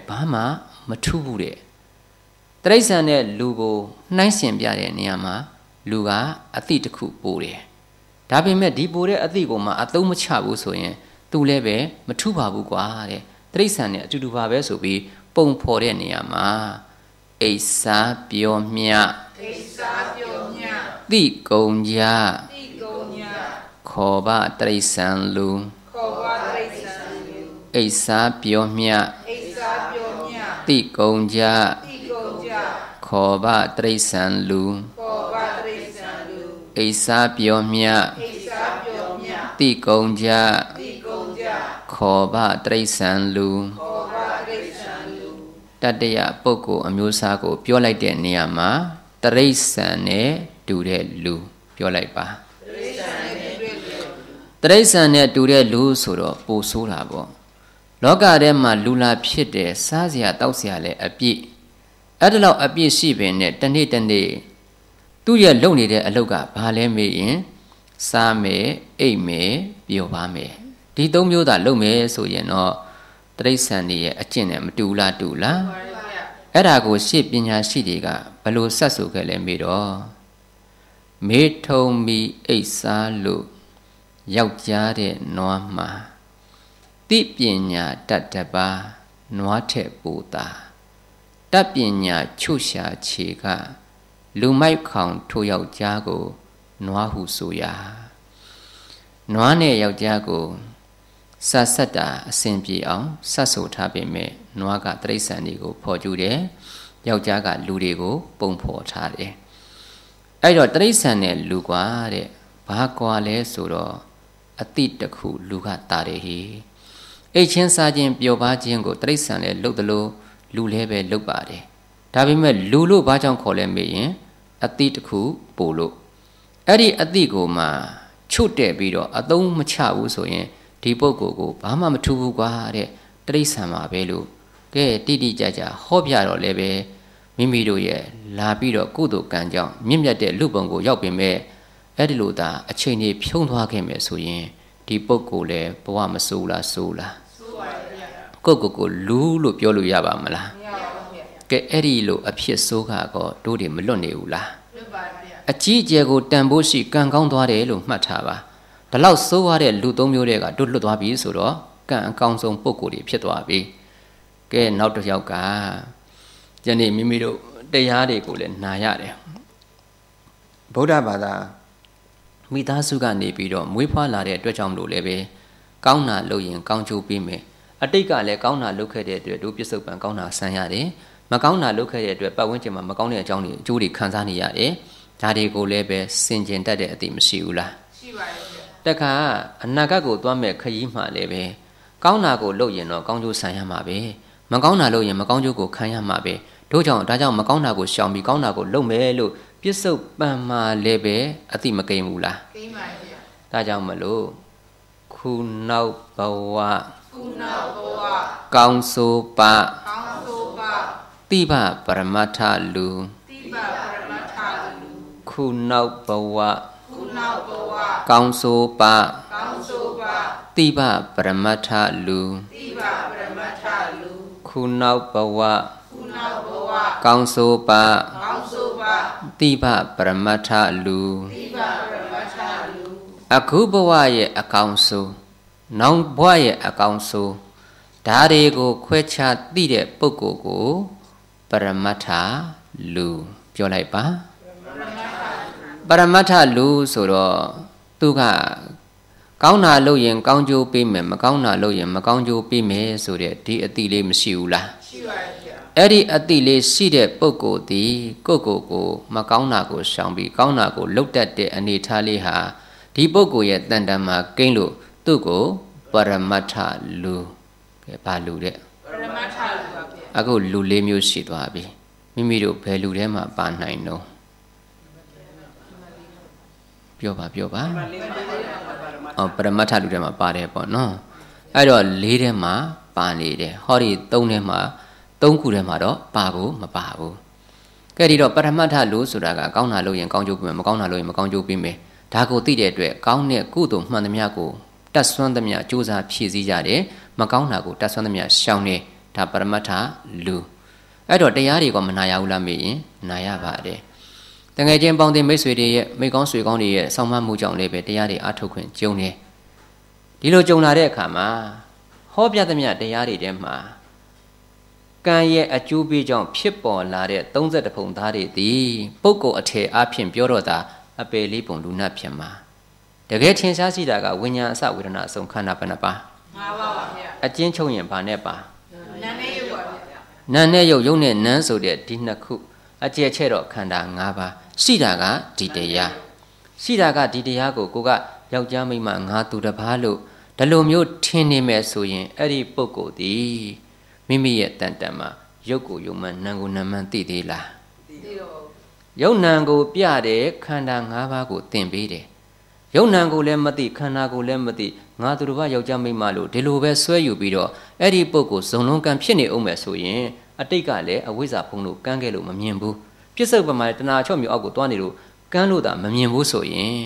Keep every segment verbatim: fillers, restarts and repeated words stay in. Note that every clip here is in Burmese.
ဘာမှမထူးဘူးတဲ့တရိษံနဲ့လူကိုနှိုင်းရှင်ပြတဲ့နေရာမှာလူကအသိတစ်ခုပို့တယ်ဒါပေမဲ့ဒီပို့တဲ့အသိကိုမှအသုံးမချဘူးဆိုရင်သူလည်းပဲမထူးပါဘူးကွာတဲ့တရိษံနဲ့အတူတူပါပဲဆိုပြီးပုံဖော်တဲ့နေရာမှာအိဆာပြောမြအိဆာပြောမြတိကုံကြတိကုံကြခောဘတရိษံလူခောဘတရိษံလူအိဆာပြောမြအိဆာပြောမြတိကုံကြတိကုံကြခောဘတရိษံလူခောဘတရိษံလူအိဆာပြောမြအိဆာပြောမြတိကုံကြတိကုံကြခောဘတရိษံလူခောဘတရိษံလူတတ္တယပုဂ္ဂိုလ်အမျိုးအစားကိုပြောလိုက်တဲ့နေရာမှာတရိษံနဲ့တူတဲ့လူပြောလိုက်ပါတရိษံနဲ့တူတဲ့တရိษံနဲ့တူတဲ့လူဆိုတော့ပိုဆိုးတာပေါ့လောကထဲမှာလူလာဖြစ်တယ်စားစရာတောက်စရာလည်းအပြည့်အဲ့ဒါလောက်အပြည့်ရှိပင်နဲ့တနေ့တနေ့သူ့ရဲ့လုပ်နေတဲ့အလုပ်ကဘာလဲမေးရင်စားမယ်အိပ်မယ်ပျော်ပါမယ်ဒီသုံးမျိုးသာလုပ်မယ်ဆိုရင်တော့တရိษံတွေရဲ့အကျင့်နဲ့မတူလားတူလားအဲ့ဒါကိုရှေ့ပညာရှိတွေကဘယ်လိုဆက်ဆိုခဲ့လဲမေးတော့မေးထုံမီအိပ်စားလို့ယောက်ျားတဲ့နွားမှာတိပညာတတ်တပါနွားထက်ပိုတာတတ်ပညာချုပ်ရှာခြေကလူမိုက်ခေါင်ထိုယောက်ျားကိုနွားဟုဆိုရာနွားနဲ့ယောက်ျားကိုစဆက်တာအစဉ်ပြေအောင်ဆက်ဆိုထားပေမဲ့နွားကတရိษံတွေကိုဖော်ကျူးတယ်ယောက်ျားကလူတွေကိုပုံဖော်ထားတယ်အဲ့တော့တရိษံနဲ့လူကွာတဲ့ဘာကွာလဲဆိုတော့အတိတခုလူကတာတယ်ဟိအိတ်ချင်းစားခြင်းပျော်ပါခြင်းကိုတရိษံလည်းလုပ်တယ်လို့လူလည်းပဲလုပ်ပါတယ်ဒါပေမဲ့လူလို့ဘာကြောင့်ခေါ်လဲမေးရင်အတိတခုပို့လို့အဲ့ဒီအတိကိုမှချွတ်တဲ့ပြီးတော့အသုံးမချဘူးဆိုရင်ဒီပုဂ္ဂိုလ်ကိုဘာမှမထူးဘူးကွာတဲ့တရိษံမှာပဲလို့ကဲတိတိကျကျဟောပြတော့လည်းပဲမိမိတို့ရဲ့လာပြီးတော့ကုသိုလ်ကံကြောင့်မြင့်မြတ်တဲ့လူပုံကိုရောက်ပင်မဲ့အဲ့ဒီလိုသာအချိန်ကြီးဖြုံးသွားခဲ့မယ်ဆိုရင်ဒီပုဂ္ဂိုလ်လည်းဘဝမဆိုးလားဆိုးလားဆိုးပါဗျာကိုယ့်ကိုယ်ကိုလူလို့ပြောလို့ရပါမလားမရပါဘူးဗျာကဲအဲ့ဒီလိုအဖြစ်ဆိုးကတော့တို့တွေမလွတ်နေဘူးလားလွတ်ပါဗျာအကြီးအကျယ်ကိုတန်ဖိုးရှိကံကောင်းသွားတယ်လို့မှတ်ထားပါဒါလောက်ဆိုးရတဲ့လူသုံးမျိုးတွေကတို့လွတ်သွားပြီဆိုတော့ကံအကောင်းဆုံးပုဂ္ဂိုလ်တွေဖြစ်သွားပြီကဲနောက်တစ်ယောက်ကယနေ့မိမိတို့တရားတွေကိုလည်းနာရတယ်ဗုဒ္ဓဘာသာမိသားစုကနေပြီးတော့မွေးဖွားလာတဲ့အတွက်ကြောင့်မလို့လည်းပဲကောင်းတာလုပ်ရင်ကောင်းကျိုးပေးမယ်အတိတ်ကလည်းကောင်းတာလုပ်ခဲ့တဲ့အတွက်တို့ပြစ္ဆုတ်ပံကောင်းတာဆန်းရတယ်မကောင်းတာလုပ်ခဲ့တဲ့အတွက်ပတ်ဝန်းကျင်မှာမကောင်းတဲ့အကြောင်းတွေအကျိုးတွေခံစားနေရတယ်ဒါတွေကိုလည်းပဲစင်ကြင်တတ်တဲ့အသိမရှိဘူးလားရှိပါတယ်တခါအနာဂတ်ကိုသွားမဲ့ခရီးမှလည်းပဲကောင်းတာကိုလုပ်ရင်တော့ကောင်းကျိုးဆံရမှာပဲမကောင်းတာလုပ်ရင်မကောင်းကျိုးကိုခံရမှာပဲတို့ကြောင့်ဒါကြောင့်မကောင်းတာကိုရှောင်ပြီးကောင်းတာကိုလုပ်မယ်လို့ပြစ္ဆုတ်ပံမှာလည်းပဲအတိမကိန်းဘူးလားကိန်းပါဗျာဒါကြောင့်မလို့ခုနောက်ဘဝခုနောက်ဘဝကောင်းဆိုပါကောင်းဆိုပါတိဗပရမတ္ထလူတိဗပရမတ္ထလူခုနောက်ဘဝခုနောက်ဘဝကောင်းဆိုပါကောင်းဆိုပါတိဗပရမတ္ထလူတိဗပရမတ္ထလူခုနောက်ဘဝခုနောက်ဘဝကောင်းဆိုပါကောင်းဆိုပါတိဗပရမတ္ထလူတိဗပရမတ္ထလူအခုဘဝရဲ့အကောင်းဆိုနောင်ဘဝရဲ့အကောင်းဆိုဒါတွေကိုခွဲခြားသိတဲ့ပုဂ္ဂိုလ်ကိုပရမတ္ထလူပြောလိုက်ပါပရမတ္ထလူဆိုတော့သူကကောင်းတာလုပ်ရင်ကောင်းကျိုးပေးမယ်မကောင်းတာလုပ်ရင်မကောင်းကျိုးပေးမယ်ဆိုတဲ့ဒီအတိလေးမရှိဘူးလားရှိပါတယ်ဗျာအဲ့ဒီအတိလေးရှိတဲ့ပုဂ္ဂိုလ်ဒီကိုယ့်ကိုယ်ကိုမကောင်းတာကိုရှောင်ပြီးကောင်းတာကိုလုပ်တတ်တဲ့အနေထားလေးဟာဒီပုဂ္ဂိုလ်ရဲ့တန်တန်မှာကိန်းလို့သူ့ကိုပရမတ္ထလူကဲဘာလူတဲ့ပရမတ္ထလူပါဗျာအခုလူလေးမျိုးရှိသွားပြီမိမိတို့ဘယ်လူထဲမှာပါနိုင်တော့ပြောပါပြောပါအော်ပရမတ္ထလူထဲမှာပါတယ်ပေါ့နော်အဲ့တော့လေးထဲမှာပါနေတယ်ဟောဒီသုံးထဲမှာသုံးခုထဲမှာတော့ပါဖို့မပါဘူးကဲဒီတော့ပရမတ္ထလူဆိုတာကကောင်းတာလုပ်ရင်ကောင်းကျိုးပေးမယ်မကောင်းတာလုပ်ရင်မကောင်းကျိုးပေးမယ်ဒါကိုသိတဲ့အတွက်ကောင်းတဲ့ကုသိုလ်မှန်သမျှကိုတတ်ဆွမ်းသမျှစူးစမ်းဖြည့်ဆည်းကြတယ်မကောင်းတာကိုတတ်ဆွမ်းသမျှရှောင်နေဒါပရမတ္ထလူအဲ့တော့တရားတွေကမနာရဘူးလားမေးရင်နာရပါတယ်တကယ်ချင်းပေါင်းတင်မိတ်ဆွေတွေရဲ့မိကောင်းဆွေကောင်းတွေရဲ့ဆောင်းမမှုကြောင့်လည်းပဲတရားတွေအထုတ်ခွင့်ကြုံတယ်ဒီလိုကြုံလာတဲ့အခါမှာဟောပြသမျှတရားတွေထဲမှာကံရဲ့အကျိုးပေးကြောင့်ဖြစ်ပေါ်လာတဲ့သုံးဆယ့်တစ်ပုံသားတွေသည်ပုဂ္ဂိုလ်အထည်အဖြစ်ပြောတော့တာအပယ်လေးပုံလူနာဖြစ်မှာတကယ်ထင်ရှားရှိတာကဝိညာဉ်အစဝေဒနာအဆုံးခန္ဓာဘယ်နှပါငါးပါးပါဗျာအကျဉ်းချုပ်ရင်ဘာနဲ့ပါနာနဲ့ရုပ်ပါဗျာနာနဲ့ရုပ်ရုပ်နဲ့နန်းဆိုတဲ့ဒီနှစ်ခုအကျယ်ချဲ့တော့ခန္ဓာ၅ပါးရှိတာကဒီတရားရှိတာကဒီတရားကိုကိုကယောက်ျားမိန်းမငါသူတစ်ပါးလို့ဒီလိုမျိုးထင်နေမယ်ဆိုရင်အဲ့ဒီပုဂ္ဂိုလ်သည်မိမိရဲ့တန်တန်မှာရုပ်ကိုယုံမှန်နာကိုနာမှန်သိသေးလားသိသေးတော့ယုံနာကိုပြတဲ့ခန္ဓာ၅ပါးကိုသင်ပေးတယ်ယုံနာကိုလည်းမသိခန္ဓာကိုလည်းမသိငါသူတစ်ပါးယောက်ျားမိန်းမလို့ဒီလိုပဲဆွဲယူပြီးတော့အဲ့ဒီပုဂ္ဂိုလ်ဇုံလုံးကံဖြစ်နေအောင်မယ်ဆိုရင်အတိတ်ကလည်းအဝိဇ္ဇာဖုံးလို့ကန်းခဲ့လို့မမြင်ဘူးပြစ္ဆုတ်ပမာတဏှာချော့မျိုးအောက်ကိုတွားနေလို့ကန်းလို့သာမမြင်ဘူးဆိုရင်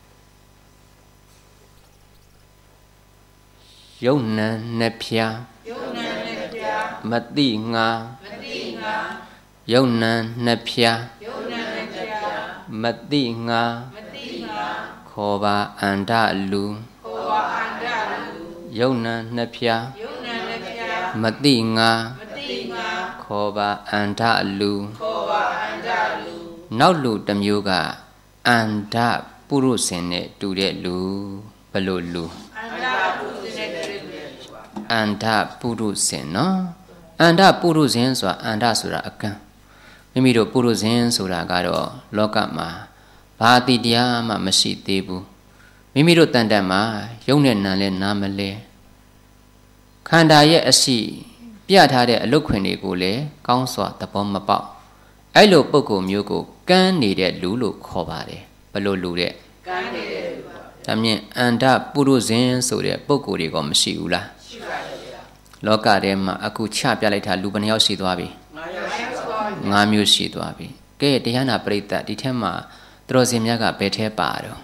ယုံနံနှစ်ဖြာယုံနံနှစ်ဖြာမတိငါမတိငါယုံနံနှစ်ဖြာယုံနံနှစ်ဖြာမတိငါမတိငါခောပါအန္တလူခောပါအန္တလူယုံနံနှစ်ဖြာယုံနံနှစ်ဖြာမတိငါမတိငါခောပါအန္တလူခောပါအန္တလူနောက်လူတစ်မျိုးကအန္တပုရုษင်နဲ့တူတဲ့လူဘယ်လိုလူအန္တပုရုษင်နဲ့တူတဲ့လူအန္တပုရုษင်နော်အန္တပုရုษင်ဆိုတာအန္တဆိုတာအကံမိမိတို့ပုရုษင်ဆိုတာကတော့လောကမှာဘာတိတရားမှမရှိသေးဘူးမိမိတို့တန်တန်မှာယုံနဲ့နာလဲနာမလဲခန္ဓာရဲ့အရှိပြထားတဲ့အလုတ်ခွင်တွေကိုလည်းကောင်းစွာသဘောမပေါက်အဲ့လိုပုဂ္ဂိုလ်မျိုးကိုကန်းနေတဲ့လူလို့ခေါ်ပါတယ်ဘယ်လိုလူတဲ့ကန်းနေတဲ့လူပါဒါမြင်အန္တပုရုဇဉ်ဆိုတဲ့ပုဂ္ဂိုလ်တွေကမရှိဘူးလားရှိပါတယ်ဗျာလောကထဲမှာအခုချပြလိုက်တာလူဘယ်နှယောက်ရှိသွားပြီငါးမျိုးရှိသွားပြီကဲတရားနာပရိသတ်ဒီထဲမှာသူတော်စင်များကဘယ်ထဲပါတော့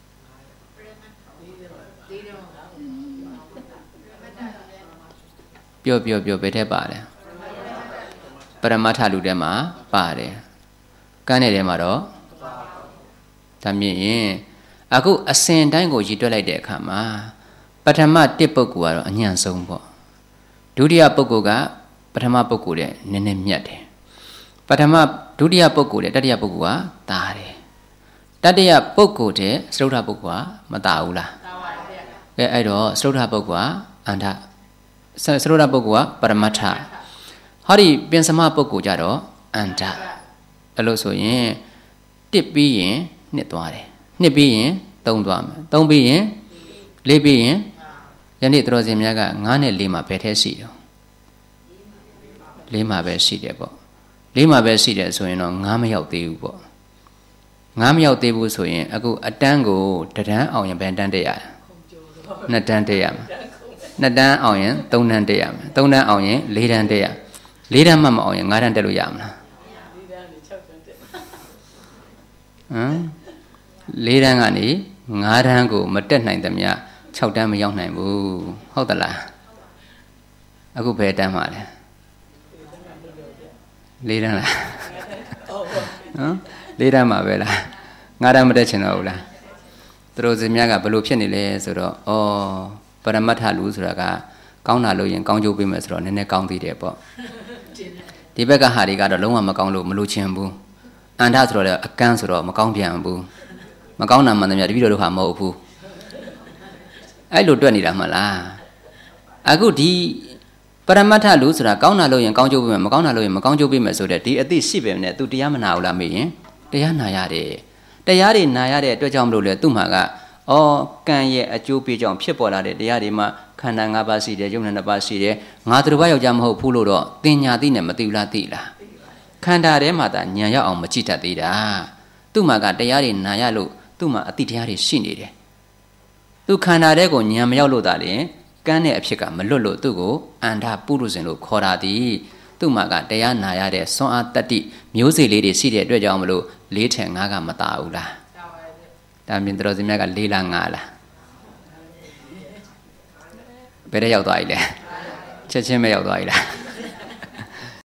ပြောပြောပြောဘယ်ထဲပါတယ်ပရမတ္ထလူထဲမှာပါတယ်ကန်းတဲ့ထဲမှာတော့ဒါမြင်ရင်အခုအစဉ်တိုင်းကိုရည်တွက်လိုက်တဲ့အခါမှာပထမတစ်ပုဂ္ဂိုလ်ကတော့အညံ့ဆုံးပေါ့ဒုတိယပုဂ္ဂိုလ်ကပထမပုဂ္ဂိုလ်ရဲ့နည်းနည်းမြတ်တယ်ပထမဒုတိယပုဂ္ဂိုလ်ရဲ့တတိယပုဂ္ဂိုလ်ကတားတယ်တတိယပုဂ္ဂိုလ်တဲ့စတုထပုဂ္ဂိုလ်ကမတားဘူးလားတားပါဗျာကဲအဲ့တော့စတုထပုဂ္ဂိုလ်ကအန္တစတုထပုဂ္ဂိုလ်ကပရမတ္ထဟောဒီပင်စမပုဂ္ဂိုလ်ကြတော့အန္တအဲ့လို့ဆိုရင်တစ်ပြီးရင်နှစ်သွားတယ်နှစ်ပြီးရင်သုံးသွားမယ်သုံးပြီးရင်လေးပြီးရင်ယနေ့သတော်စင်များကငါးနဲ့လေးမှာဘယ်ထဲရှိတော့လေးမှာပဲရှိတယ်ပေါ့လေးမှာပဲရှိတယ်ဆိုရင်တော့ငါးမရောက်သေးဘူးပေါ့ငါးမရောက်သေးဘူးဆိုရင်အခုအတန်းကိုတတန်းအောင်ရင်ဘယ်တန်းတက်ရလဲနှစ်တန်းတက်ရမယ်နှစ်တန်းအောင်ရင်သုံးတန်းတက်ရမယ်သုံးတန်းအောင်ရင်လေးတန်းတက်ရလေးတန်းမှမအောင်ရင်ငါးတန်းတက်လို့ရမလားလေးတန်းနဲ့၆တန်းတက်ဟမ်လေးတန်းကနေငါးတန်းကိုမတက်နိုင်သမျှ၆တန်းမရောက်နိုင်ဘူးဟုတ်သလားအခုဘယ်တန်းမှာလဲလေးတန်းလားဟမ်လေးတန်းမှာပဲလားငါးတန်းမတက်ချင်တော့ဘူးလားသူတို့စများကဘလို့ဖြစ်နေလဲဆိုတော့ဩပရမတ္ထလူဆိုတာကကောင်းတာလို့ရင်ကောင်းကျိုးပေးမယ်ဆိုတော့နည်းနည်းကောင်းသေးတယ်ပေါ့ဒီဘက်ကဟာတွေကတော့လုံးဝမကောင်းလို့မလို့ချင်ဘူးအန္တဆိုတော့လည်းအကန်းဆိုတော့မကောင်းပြန်ဘူးမကောင်းတာမှန်တယ်များတပည့်တော်တို့ဟာမဟုတ်ဘူးအဲ့လိုတွက်နေတာမှလားအခုဒီပရမတ္ထလူဆိုတာကောင်းတာလို့ရင်ကောင်းကျိုးပေးမယ်မကောင်းတာလို့ရင်မကောင်းကျိုးပေးမယ်ဆိုတဲ့ဒီအသိရှိပေမဲ့သူတရားမနာဘူးလားမေးရင်တရားနာရတယ်တရားတွေနာရတဲ့အတွက်ကြောင့်မလို့လေသူ့မှာကအော်ကံရဲ့အကျိုးပေးကြောင့်ဖြစ်ပေါ်လာတဲ့တရားတွေမှာခန္ဓာ၅ပါးရှိတယ်ယုံနာ၅ပါးရှိတယ်ငါတို့ဘာယောက်ျားမဟုတ်ဘူးလို့တော့တင်ညာသိနဲ့မသိဘူးလားသိလားခန္ဓာထဲမှာသာဉာဏ်ရောက်အောင်မကြည့်တတ်သေးတာသူ့မှာကတရားတွေနာရလို့သူ့မှာအတိတရားတွေရှိနေတယ်သူခန္ဓာထဲကိုဉာဏ်မရောက်လို့သာလေကန်းတဲ့အဖြစ်ကမလွတ်လို့သူ့ကိုအန္တပုရုဇဉ်လို့ခေါ်တာသည်သူ့မှာကတရားနာရတဲ့စွမ်းအားတတ္တိမျိုးစေ့လေးတွေရှိတဲ့အတွက်ကြောင့်မလို့လေးထက်ငါးကမတာဘူးလားဒါမြင်တော်စင်မြတ်ကလေးလားငါးလားဘယ်ထဲရောက်သွားပြီလဲချက်ချင်းပဲရောက်သွားပြီလား